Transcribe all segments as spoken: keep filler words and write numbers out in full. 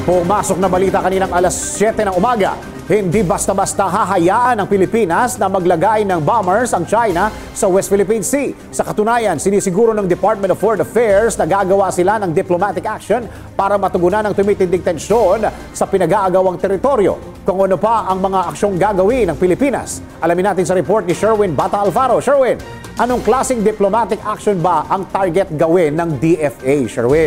Pumasok na balita kaninang alas siyete ng umaga. Hindi basta-basta hahayaan ng Pilipinas na maglagay ng bombers ang China sa West Philippine Sea. Sa katunayan, sinisiguro ng Department of Foreign Affairs na gagawa sila ng diplomatic action para matugunan ang tumitinding tensyon sa pinag-aagawang teritoryo. Kung ano pa ang mga aksyong gagawin ng Pilipinas, alamin natin sa report ni Sherwin Bata Alfaro. Sherwin, anong klaseng diplomatic action ba ang target gawin ng D F A, Sherwin?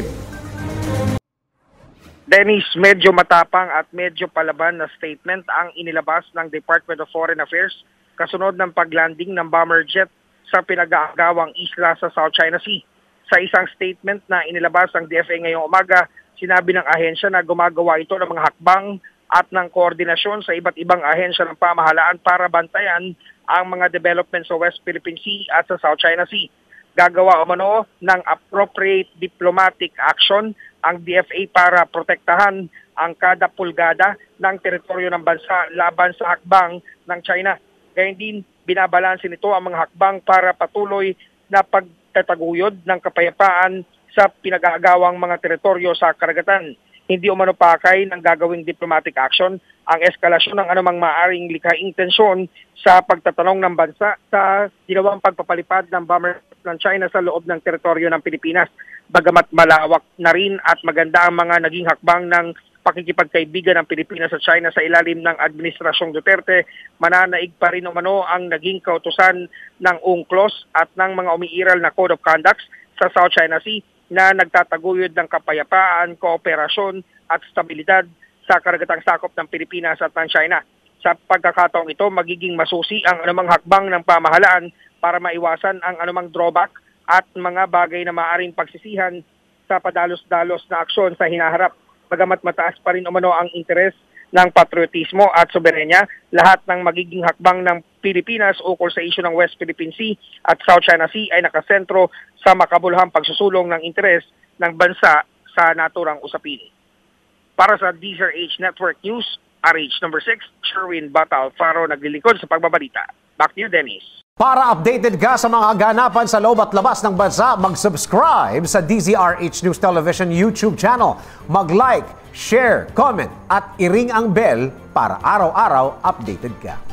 Dennis, medyo matapang at medyo palaban na statement ang inilabas ng Department of Foreign Affairs kasunod ng paglanding ng bomber jet sa pinag-aagawang isla sa South China Sea. Sa isang statement na inilabas ng D F A ngayong umaga, sinabi ng ahensya na gumagawa ito ng mga hakbang at ng koordinasyon sa iba't ibang ahensya ng pamahalaan para bantayan ang mga development sa West Philippine Sea at sa South China Sea. Gagawa umano ng appropriate diplomatic action ang D F A para protektahan ang kada pulgada ng teritoryo ng bansa laban sa hakbang ng China. Gayun din, binabalansin nito ang mga hakbang para patuloy na pagtataguyod ng kapayapaan sa pinag-aagawang mga teritoryo sa karagatan. Hindi umano pakay ng gagawing diplomatic action ang eskalasyon ng anumang maaring likhaing tensyon sa pagtatanong ng bansa sa ginawang pagpapalipad ng bomber ng China sa loob ng teritoryo ng Pilipinas. Bagamat malawak na rin at maganda ang mga naging hakbang ng pakikipagkaibigan ng Pilipinas sa China sa ilalim ng Administrasyong Duterte, mananaig pa rin umano ang naging kautusan ng UNCLOS at ng mga umiiral na Code of Conduct sa South China Sea na nagtataguyod ng kapayapaan, kooperasyon at stabilidad sa karagatang sakop ng Pilipinas at ng China. Sa pagkakataong ito, magiging masusi ang anumang hakbang ng pamahalaan para maiwasan ang anumang drawback at mga bagay na maaaring pagsisihan sa padalos-dalos na aksyon sa hinaharap. Bagamat mataas pa rin umano ang interes ng patriotismo at soberenya, lahat ng magiging hakbang ng Pilipinas ukol sa isyu ng West Philippine Sea at South China Sea ay nakasentro sa makabuluhang pagsusulong ng interes ng bansa sa naturang usapin. Para sa D Z R H Network News, R H number six, Sherwin Bata Alfaro naglilingkod sa pagbabalita. Back to you, Dennis. Para updated ka sa mga ganapan sa loob at labas ng bansa, mag-subscribe sa D Z R H News Television YouTube channel. Mag-like, share, comment at i-ring ang bell para araw-araw updated ka.